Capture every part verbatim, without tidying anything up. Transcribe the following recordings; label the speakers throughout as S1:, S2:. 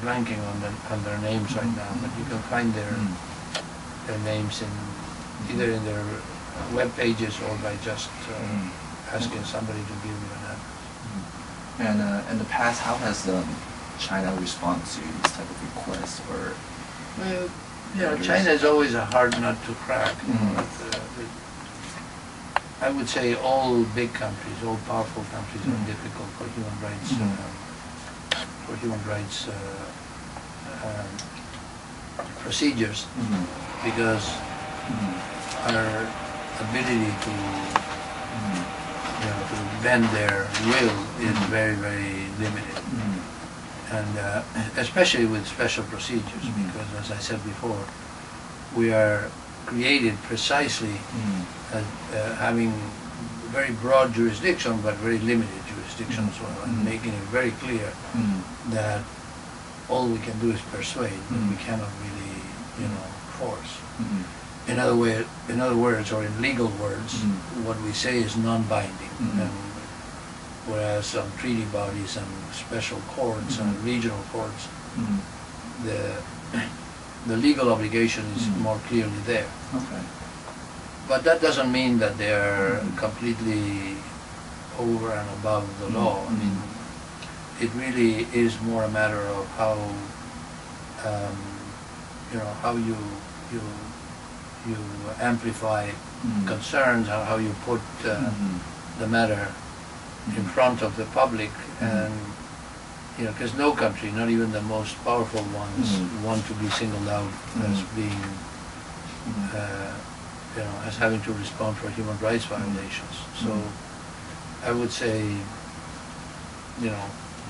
S1: blanking on, the, on their names right now, but you can find their, their names in either in their web pages or by just uh, asking somebody to give you an address.
S2: And uh, in the past, how has um, China responded to these type of requests? Or
S1: well, you know, China is always a hard nut to crack. You know,
S2: Mm-hmm.
S1: but, uh, it, I would say all big countries, all powerful countries,
S2: Mm-hmm.
S1: are difficult for human rights,
S2: Mm-hmm.
S1: um, for human rights uh, um, procedures,
S2: Mm-hmm.
S1: because
S2: Mm-hmm.
S1: our ability to,
S2: Mm-hmm.
S1: you know, to bend their will is very, very limited.
S2: Mm-hmm.
S1: And uh, especially with special procedures,
S2: Mm-hmm.
S1: because as I said before, we are created precisely
S2: Mm-hmm.
S1: as uh, having very broad jurisdiction, but very limited jurisdiction as well, and
S2: Mhm.
S1: making it very clear
S2: Mm-hmm.
S1: that all we can do is persuade, but we
S2: Mhm.
S1: cannot really, you know, force.
S2: Mm-hmm.
S1: In other way, in other words, or in legal words,
S2: Mhm.
S1: what we say is non-binding,
S2: Mhm.
S1: and whereas some treaty bodies and special courts and
S2: Mhm.
S1: regional courts,
S2: Mm-hmm.
S1: the the legal obligation is
S2: Mhm.
S1: more clearly there.
S2: Okay.
S1: But that doesn't mean that they are
S2: Mhm.
S1: completely over and above the law. I mean,
S2: Mhm.
S1: it really is more a matter of how, um, you know, how you you you amplify
S2: Mhm.
S1: concerns, how, how you put uh,
S2: Mhm.
S1: the matter in
S2: Mhm.
S1: front of the public,
S2: Mhm.
S1: and you know, because no country, not even the most powerful ones,
S2: Mhm.
S1: want to be singled out as
S2: Mhm.
S1: being,
S2: Mhm.
S1: uh, you know, as having to respond for human rights violations. So
S2: Mhm.
S1: I would say, you know,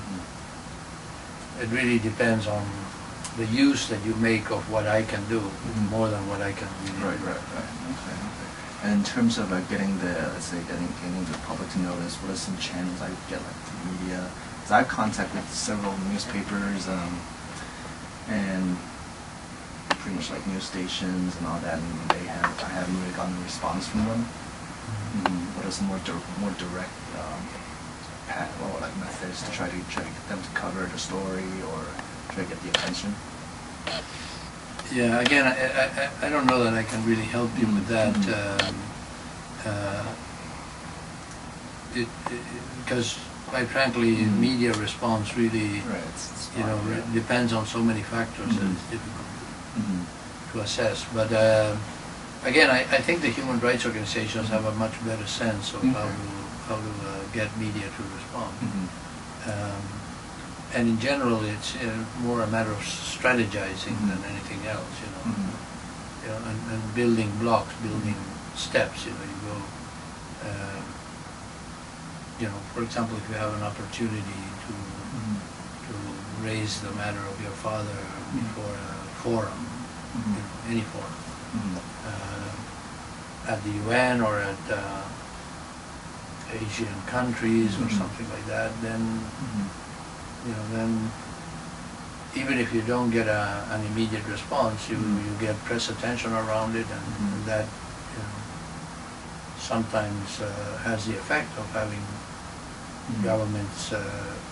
S1: it really depends on the use that you make of what I can do,
S2: Mhm.
S1: more than what I can really
S2: Right,
S1: do.
S2: right, right. Okay, okay. And in terms of uh, getting the, let's say, getting, getting the public to notice, what are some channels I could get, like the media? Because I've contacted several newspapers, um, and pretty much like news stations and all that, and they have, I haven't really gotten a response from them. Mm, what are some more di- more direct, um, pat, well, like methods to try to try to get them to cover the story or try to get the attention?
S1: Yeah, again, I, I, I- I don't know that I can really help you with that.
S2: Mhm.
S1: Um, uh, it, it, because quite frankly,
S2: Mhm.
S1: media response really,
S2: Right. It's, it's
S1: you know,
S2: fine,
S1: re-
S2: yeah.
S1: depends on so many factors that
S2: Mhm.
S1: it's difficult
S2: Mhm.
S1: to assess. But uh, again, I, I think the human rights organizations have a much better sense of how
S2: Okay.
S1: to how to uh, get media to respond.
S2: Mhm.
S1: Um, and in general, it's uh, more a matter of strategizing
S2: Mhm.
S1: than anything else, you know.
S2: Mhm.
S1: You know, and, and building blocks, building steps. You know, you go. Uh, you know, for example, if you have an opportunity to
S2: Mhm.
S1: to raise the matter of your father before a forum,
S2: Mhm.
S1: you know, any forum,
S2: Mhm.
S1: uh, at the U N or at uh, Asian countries or
S2: Mhm.
S1: something like that, then
S2: Mhm.
S1: you know, then even if you don't get a, an immediate response, you,
S2: Mhm.
S1: you get press attention around it, and,
S2: Mhm.
S1: and that, you know, sometimes uh, has the effect of having
S2: Mhm.
S1: governments uh,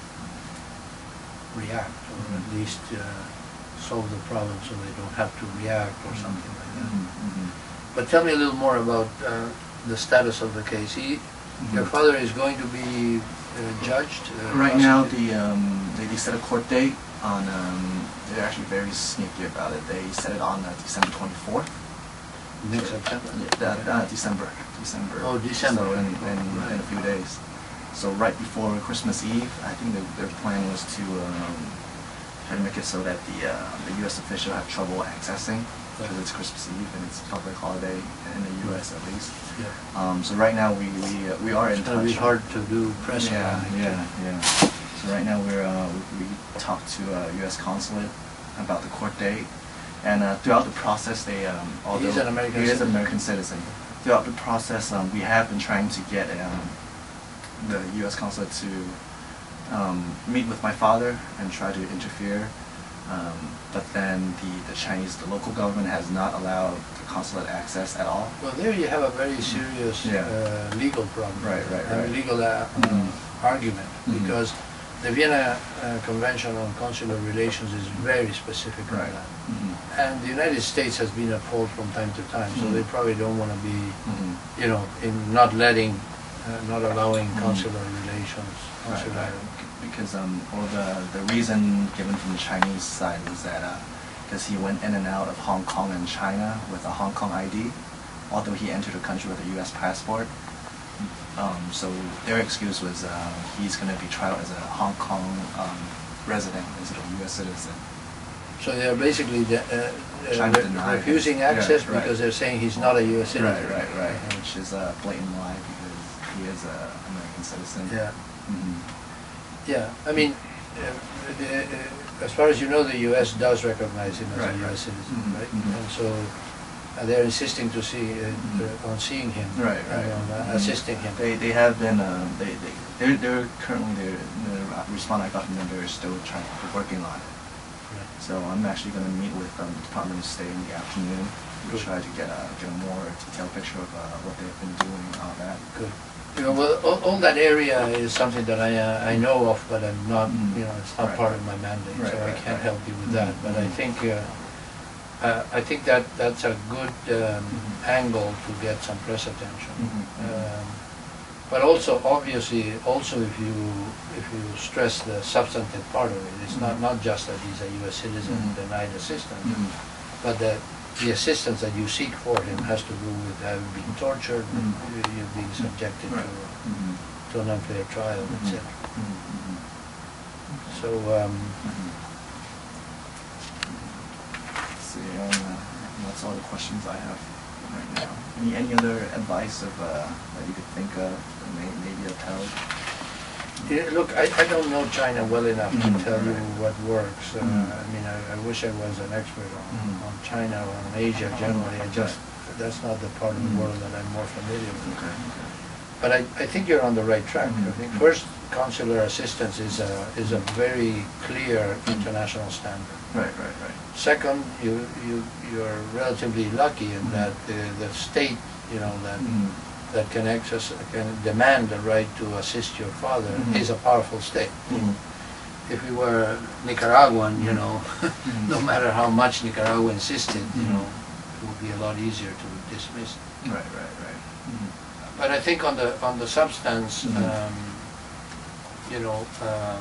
S1: react, or at
S2: Mhm.
S1: least uh, solve the problem so they don't have to react or something like that.
S2: Mhm. Mhm.
S1: But tell me a little more about uh, the status of the case. He, Your
S2: Mhm.
S1: father is going to be uh, judged? Uh,
S2: Right now,
S1: prosecuted?
S2: the um, they, they set a court date on. Um, they're actually very sneaky about it. They set it on uh, December twenty-fourth.
S1: Next September?
S2: Yeah, that, uh, December. December.
S1: Oh, December.
S2: So in, in,
S1: Right.
S2: in a few days. So right before Christmas Eve, I think the, their plan was to um, try to make it so that the uh, the U S official have trouble accessing because it's Christmas Eve and it's a public holiday in the U S at least.
S1: Yeah.
S2: Um, so right now we we, uh, we are in
S1: It's
S2: touch.
S1: going to be hard to do press
S2: Yeah,
S1: around it.
S2: yeah, yeah. So right now we're uh, we, we talked to uh, U S consulate about the court date, and uh, throughout the process they um, although
S1: He's an American
S2: he is an
S1: citizen.
S2: American citizen. Throughout the process, um, we have been trying to get um, the U S consulate to um, meet with my father and try to interfere. Um, but then the, the Chinese, the local government has not allowed the consulate access at all.
S1: Well, there you have a very serious
S2: Yeah.
S1: uh, legal problem.
S2: Right, right,
S1: A
S2: right.
S1: legal uh,
S2: Mhm.
S1: uh, argument,
S2: Mhm.
S1: because the Vienna uh, Convention on Consular Relations is very specific on
S2: Right.
S1: that.
S2: Mm-hmm.
S1: And the United States has been at fault from time to time, so
S2: Mhm.
S1: they probably don't want to be,
S2: Mm-hmm.
S1: you know, in not letting, uh, not allowing
S2: Mhm.
S1: consular relations.
S2: Right,
S1: Consular,
S2: right. Because um, or the the reason given from the Chinese side was that because he went in and out of Hong Kong and China with a Hong Kong I D, although he entered the country with a U S passport. Um, so their excuse was uh, he's going to be tried as a Hong Kong um, resident instead of a U S citizen.
S1: So they're basically de- uh, uh,
S2: Trying to deny
S1: refusing
S2: it.
S1: access
S2: Yeah, right.
S1: because they're saying he's not a U S citizen.
S2: Right, right, right. Which is a blatant lie because he is a American citizen.
S1: Yeah.
S2: Mm-hmm.
S1: Yeah, I mean, uh, the, uh, as far as you know, the U S does recognize him as
S2: Right,
S1: a U S
S2: right.
S1: citizen,
S2: Mhm,
S1: right?
S2: mhm.
S1: And so uh, they're insisting to see uh,
S2: Mhm.
S1: uh, on seeing him
S2: Right,
S1: and
S2: right.
S1: on uh,
S2: Mhm.
S1: assisting him.
S2: They they have been uh, they they they're, they're currently they're, the response I got from them, they're still trying they're working on it.
S1: Right.
S2: So I'm actually going to meet with um, the Department of State in the afternoon to
S1: Good.
S2: try to get a get a more detailed picture of uh, what they've been doing and all that.
S1: Good. You know, well, all, all that area is something that I uh, I know of, but I'm not.
S2: Mhm.
S1: You know, it's not
S2: Right.
S1: part of my mandate,
S2: Right,
S1: so I
S2: right,
S1: can't
S2: right.
S1: help you with that. But I
S2: Mhm.
S1: think uh, uh, I think that that's a good um,
S2: Mhm.
S1: angle to get some press attention.
S2: Mhm.
S1: Um, But also, obviously, also if you if you stress the substantive part of it, it's not,
S2: Mhm.
S1: not just that he's a U S citizen
S2: Mhm.
S1: denied assistance,
S2: Mhm.
S1: but that the assistance that you seek for him has to do with having been tortured,
S2: Mhm.
S1: you- you're being subjected
S2: Right.
S1: to,
S2: Mhm.
S1: to an unfair trial, et
S2: Mhm.
S1: cetera.
S2: Mhm. Mhm.
S1: So, um,
S2: Mhm. Let's see, um, uh, that's all the questions I have right now. Any any other advice of uh, that you could think of, or may, maybe a tell?
S1: yeah, look, I, I don't know China well enough
S2: Mhm.
S1: to tell you
S2: Right.
S1: what works. Uh,
S2: Mhm.
S1: I mean, I, I wish I was an expert on,
S2: Mhm.
S1: on China or on Asia generally. I just, that's not the part of the
S2: Mhm.
S1: world that I'm more familiar with.
S2: Okay. Okay.
S1: But I, I think you're on the right track. I
S2: Mhm.
S1: think first, consular assistance is a, is a very clear international standard.
S2: Right. Right. Right.
S1: Second, you, you, you're relatively lucky in
S2: Mhm.
S1: that the, the state, you know, that,
S2: Mhm.
S1: that can access, can demand the right to assist your father
S2: Mhm.
S1: is a powerful state.
S2: Mhm.
S1: If we were Nicaraguan, you
S2: Mhm.
S1: know,
S2: Mhm.
S1: no matter how much Nicaragua insisted, you
S2: Mhm.
S1: know, it would be a lot easier to dismiss.
S2: Right. Right. Right. Mhm.
S1: But I think on the on the substance,
S2: Mhm.
S1: um, you know, uh,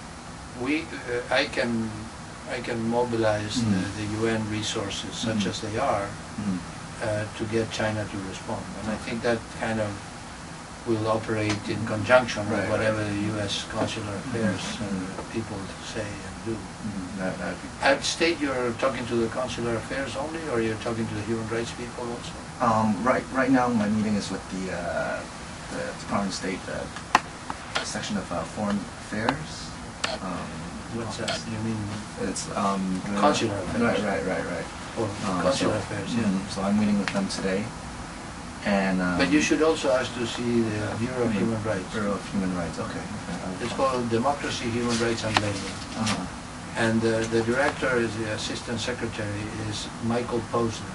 S1: we uh, I can I can mobilize
S2: Mhm.
S1: the, the U N resources, such
S2: Mhm.
S1: as they are,
S2: Mhm.
S1: uh, to get China to respond. And I think that kind of will operate in conjunction with
S2: Right,
S1: whatever
S2: right.
S1: the U S consular affairs uh,
S2: Mhm.
S1: people say and do.
S2: Mhm. That that'd be.
S1: At state, you're talking to the consular affairs only, or you're talking to the human rights people also?
S2: Um, right, right now my meeting is with the, uh, the Department of State, the section of uh, Foreign Affairs. Um,
S1: What's that? You mean
S2: It's um, the,
S1: Consular affairs.
S2: Right, right, right, right.
S1: or
S2: Um,
S1: consular
S2: so,
S1: affairs? Yeah.
S2: mhm, So I'm meeting with them today, and. Um,
S1: But you should also ask to see the Bureau of Human Rights.
S2: Bureau of Human Rights. Okay. okay I'll
S1: It's
S2: find-
S1: called Democracy, Human Rights and Labor.
S2: Uh-huh.
S1: And uh, the director is the assistant secretary is Michael Posner,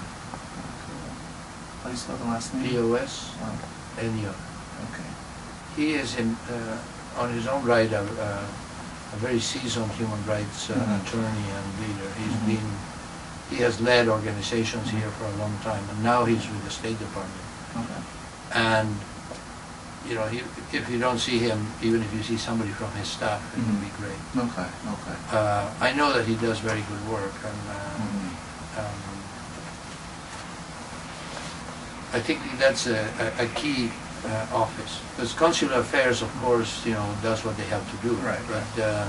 S2: How do you spell the last name?
S1: P O S
S2: Oh,
S1: N E R.
S2: okay.
S1: He is in, uh, on his own right a, uh, a very seasoned human rights uh,
S2: Mhm.
S1: attorney and leader. He's
S2: Mhm.
S1: been, he has led organizations here for a long time, and now he's with the State Department.
S2: Okay.
S1: And you know, he, if you don't see him, even if you see somebody from his staff, it would be
S2: Mhm.
S1: great.
S2: Okay. Okay.
S1: Uh, I know that he does very good work, and uh,
S2: Mhm.
S1: um, I think that's a, a, a key uh, office. Because consular affairs, of course, you know, does what they have to do.
S2: Right,
S1: But um,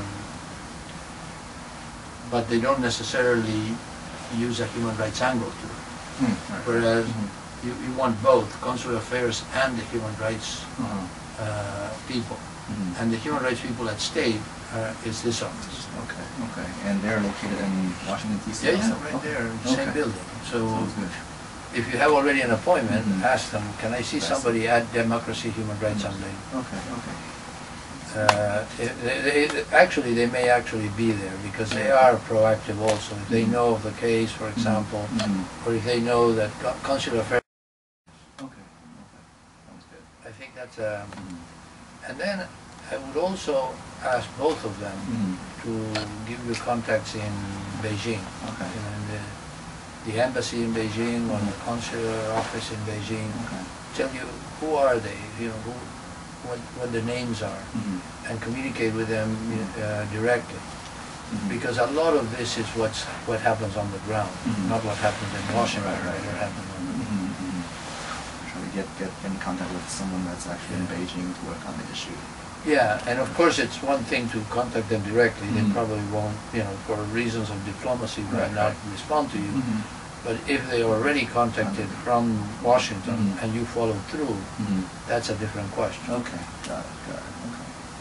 S1: but they don't necessarily use a human rights angle to it.
S2: Hmm, right.
S1: Whereas
S2: Mhm.
S1: you, you want both consular affairs and the human rights
S2: Uh-huh.
S1: uh, people.
S2: Mhm.
S1: And the human rights people at state uh, is this office.
S2: Okay, okay. And they're located in Washington, D C?
S1: Yeah, yeah,
S2: also?
S1: right
S2: Okay.
S1: there, in the same
S2: Okay.
S1: building. So
S2: Sounds good.
S1: if you have already an appointment,
S2: Mhm.
S1: ask them, can I see
S2: Yes.
S1: somebody at Democracy, Human Rights and Labor?
S2: Okay, okay.
S1: Uh, it- they, they, actually, they may actually be there because they are proactive also. If they
S2: Mhm.
S1: know of the case, for example,
S2: Mhm.
S1: or if they know that co- consular affairs,
S2: Okay, okay. Sounds good.
S1: I think that's, um,
S2: Mhm.
S1: and then I would also ask both of them
S2: Mhm.
S1: to give you contacts in Beijing.
S2: Okay.
S1: You know, in the, the embassy in Beijing or the consular office in Beijing.
S2: Okay.
S1: Tell you who are they, you know, who, what, what the names are,
S2: Mhm.
S1: and communicate with them uh, directly.
S2: Mhm.
S1: Because a lot of this is what's what happens on the ground,
S2: Mhm.
S1: not what happens in Washington,
S2: Right, right,
S1: but what
S2: right.
S1: happens on the
S2: Mhm, mhm. Try to get, get in contact with someone that's actually in
S1: Yeah.
S2: Beijing to work on the issue.
S1: Yeah, and of course it's one thing to contact them directly. They
S2: Mhm.
S1: probably won't, you know, for reasons of diplomacy, might
S2: Right,
S1: not
S2: right.
S1: respond to you.
S2: Mhm.
S1: But if they already contacted from Washington
S2: Mhm.
S1: and you follow through,
S2: Mhm.
S1: that's a different question.
S2: Okay, got it, got it, okay.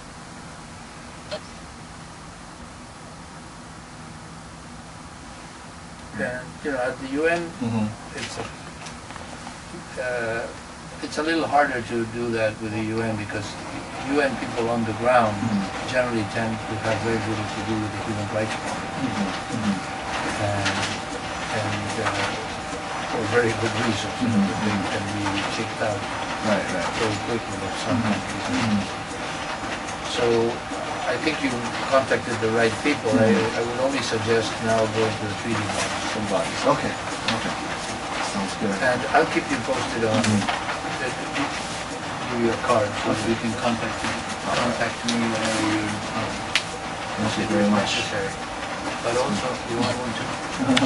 S1: And you know, at the U N,
S2: Mhm.
S1: it's a, uh, it's a little harder to do that with the U N because U N people on the ground
S2: Mhm.
S1: generally tend to have very little to do with the human rights problem,
S2: Mhm. Mhm.
S1: and, and uh, for very good reasons. You know,
S2: Mhm.
S1: they can be kicked out
S2: Right, right.
S1: very quickly in some
S2: Mhm.
S1: countries.
S2: Mhm.
S1: So I think you contacted the right people. I,
S2: Mhm.
S1: I would only suggest now going to the treaty bodies.
S2: Some bodies. Okay, okay. Sounds good.
S1: And I'll keep you posted on,
S2: Mhm.
S1: uh, give you a card so
S2: Okay.
S1: you can contact me, contact me whenever you um,
S2: Thank you
S1: consider
S2: very
S1: it
S2: much.
S1: necessary. But also, you want one too?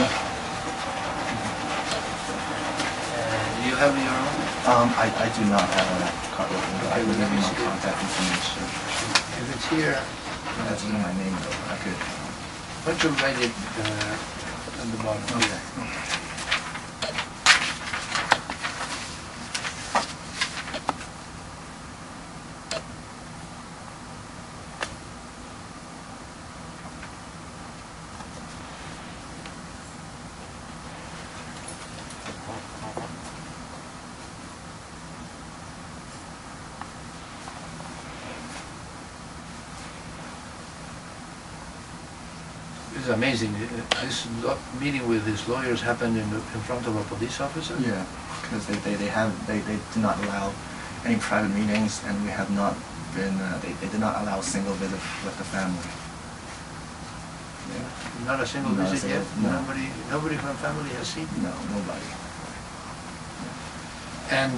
S1: Uh, you have your own?
S2: Um, I, I do not have a card with me, but I
S1: Okay,
S2: will
S1: well,
S2: give
S1: let
S2: you
S1: me
S2: my
S1: see it.
S2: contact information.
S1: If it's here,
S2: That's in my name though, I could.
S1: why don't you write it uh, on the bottom here? This is amazing. Uh, This lo- meeting with these lawyers happened in, the- in front of a police officer?
S2: Yeah, because they, they, they have, they, they do not allow any private meetings, and we have not been, uh, they, they did not allow a single visit with the family. Yeah.
S1: Not a single
S2: Not a
S1: visit yet?
S2: single- no.
S1: Nobody, nobody from family has seen?
S2: No, nobody.
S1: And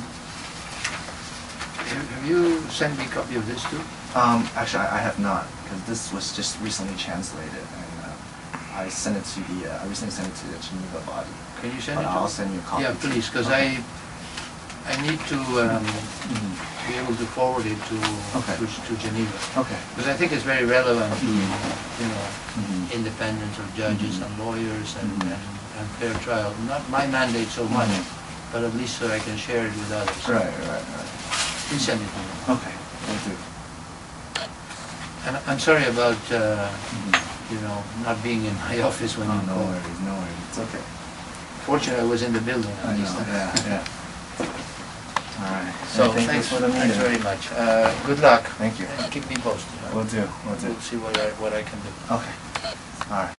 S1: have have you sent me a copy of this too?
S2: Um, actually, I, I have not, because this was just recently translated, and uh, I sent it to the, uh, I recently sent it to the Geneva body.
S1: Can you send
S2: But
S1: it to me?
S2: I'll send you a copy.
S1: Yeah,
S2: too.
S1: please, because
S2: Okay.
S1: I, I need to um,
S2: Mhm.
S1: be able to forward it to,
S2: Okay.
S1: to, to Geneva.
S2: Okay.
S1: Because I think it's very relevant to,
S2: Mhm.
S1: you know,
S2: Mhm.
S1: independence of judges
S2: Mhm.
S1: and lawyers and,
S2: Mhm.
S1: and, and fair trial. Not my mandate so much,
S2: Mhm.
S1: but at least so I can share it with others.
S2: Right, right, right.
S1: Please send it to me.
S2: Okay, will do.
S1: And I'm sorry about, uh,
S2: Mhm.
S1: you know, not being in my office when
S2: Oh,
S1: you
S2: no
S1: called.
S2: worries, no worries, it's okay.
S1: Fortunately, I was in the building
S2: I
S1: at least.
S2: know, yeah, yeah. All right.
S1: So,
S2: Thank you
S1: thanks,
S2: for the
S1: thanks
S2: meeting.
S1: very much. Uh, good luck.
S2: Thank you.
S1: And keep me posted.
S2: Will do, will do.
S1: We'll see what I, what I can do.
S2: Okay, all right.